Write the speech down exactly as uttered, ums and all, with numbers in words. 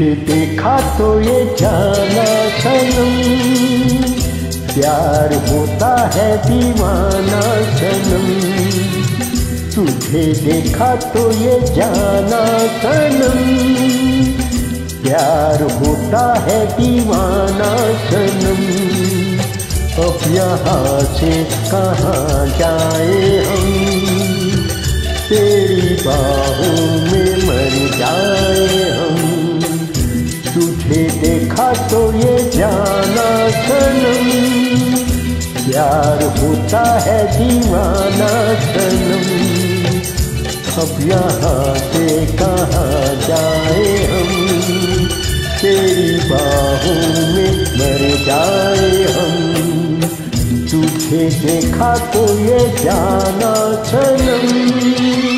तुझे देखा तो ये जाना सनम, प्यार होता है दीवाना सनम। तुझे देखा तो ये जाना सनम, प्यार होता है दीवाना सनम। अब यहाँ से कहाँ जाए हम, तेरी बाहों में मर जाए हम। तुझे देखा तो ये जाना सनम, प्यार होता है दीवाना सनम। अब यहाँ से कहाँ जाए हम, तेरी बाहों में मर जाए हम। तुझे देखा तो ये जाना सनम।